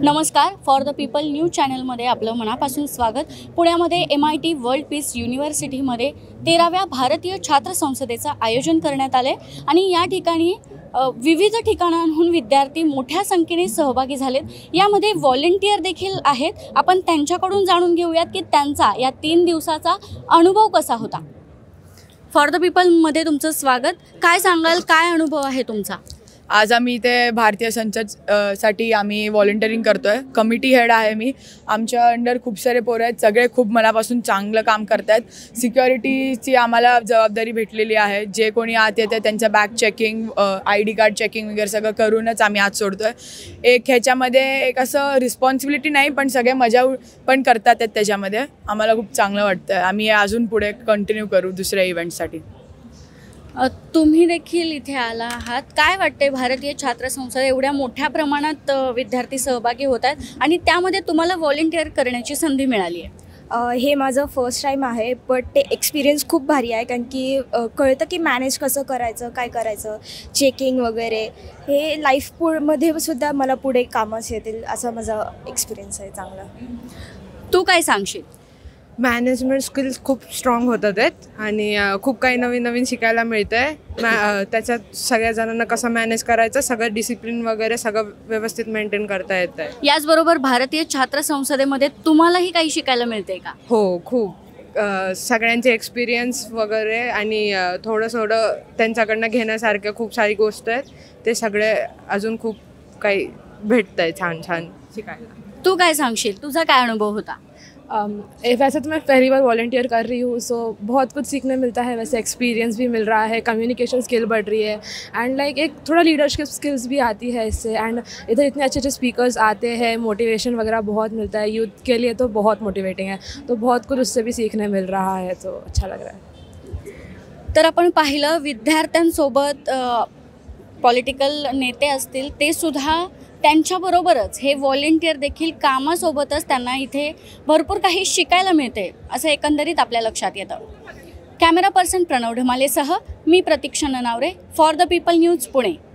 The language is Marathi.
नमस्कार, फॉर द पीपल न्यूज चॅनलमध्ये आपलं मनापासून स्वागत। पुण्यामध्ये MIT वर्ल्ड पीस युनिव्हर्सिटीमध्ये 13व्या भारतीय छात्र संसदेचं आयोजन करण्यात आले आणि या ठिकाणी विविध ठिकाणांहून विद्यार्थी मोठ्या संख्येने सहभागी झालेत। यामध्ये व्हॉलंटियर देखील आहेत। आपण त्यांच्याकडून जाणून घेऊयात की त्यांचा या 3 दिवसाचा अनुभव कसा होता। फॉर द पीपलमध्ये तुमचं स्वागत। काय सांगाल, काय अनुभव आहे तुमचा? आज आम्ही इथे भारतीय संसद साठी आम्ही व्हॉलंटिअरिंग करतोय। कमिटी हेड आहे मी। आमच्या अंडर खूप सारे पोरं आहेत, सगळे खूप मनापासून चांगलं काम करतात। सिक्युरिटीची आम्हाला जबाबदारी भेटलेली आहे। जे कोणी आत येते त्यांचं bag checking, ID card checking वगैरे सगळं करूनच आम्ही आज सोडतोय। एक ह्याच्यामध्ये एक असं रिस्पॉन्सिबिलिटी नाही, पण सगळे मजा पण करतात त्याच्यामध्ये। आम्हाला खूप चांगलं वाटतं। आम्ही अजून पुढे कंटिन्यू करू दुसऱ्या इव्हेंटसाठी। तुम्ही देखील इथे आला आहात। काय वाटते, भारतीय छात्र संसद एवढ्या मोठ्या प्रमाणात विद्यार्थी सहभागी होत आहेत आणि त्यामध्ये तुम्हाला व्हॉलंटिअर करण्याची संधी मिळाली आहे। हे माझं फर्स्ट टाईम आहे, बट ते एक्सपिरियन्स खूप भारी आहे, कारण की कळतं की मॅनेज कसं करायचं, काय करायचं, चेकिंग वगैरे। हे लाईफमध्ये सुद्धा मला पुढे कामास येतील असा माझा एक्सपिरियन्स आहे चांगला। तू काय सांगशील? मॅनेजमेंट स्किल्स खूप स्ट्रॉंग होतात आहेत आणि खूप काही नवीन नवीन शिकायला मिळतं आहे। त्याच्यात सगळ्या जणांना कसं मॅनेज करायचं, सगळं डिसिप्लिन वगैरे सगळं व्यवस्थित मेंटेन करता येतं आहे। याचबरोबर भारतीय छात्र संसदेमध्ये तुम्हालाही काही शिकायला मिळते का? हो, खूप सगळ्यांचे एक्सपिरियन्स वगैरे आणि थोडं त्यांच्याकडनं घेण्यासारख्या खूप सारी गोष्ट आहेत। ते सगळे अजून खूप काही भेटतं आहे छान छान शिकायला। तू काय सांगशील, तुझा काय अनुभव होता? वैसे तो मैं पहली बार वॉलंटियर कर रही हूँ, सो बहुत कुछ सीखने मिलता है। वैसे एक्सपीरियंस भी मिल रहा है, कम्युनिकेशन स्किल बढ़ रही है एंड लाइक एक थोड़ा लीडरशिप स्किल्स भी आती है इससे। एंड इधर इतने अच्छे अच्छे स्पीकर्स आते हैं, मोटिवेशन वगैरह बहुत मिलता है यूथ के लिए, तो बहुत मोटिवेटिंग है। तो बहुत कुछ उससे भी सीखने मिल रहा है, तो अच्छा लग रहा है। तर आपण पाहिलं, विद्यार्थ्यांसोबत पॉलिटिकल नेते असतील ते सुद्धा त्यांच्याबरोबरच हे व्हॉलंटियर देखील कामासोबतच त्यांना इथे भरपूर काही शिकायला मिळते असं एकंदरीत आपल्या लक्षात येतं। कॅमेरा पर्सन प्रणव ढमालेसह मी Pratiksha Nanaware, for the people news Pune.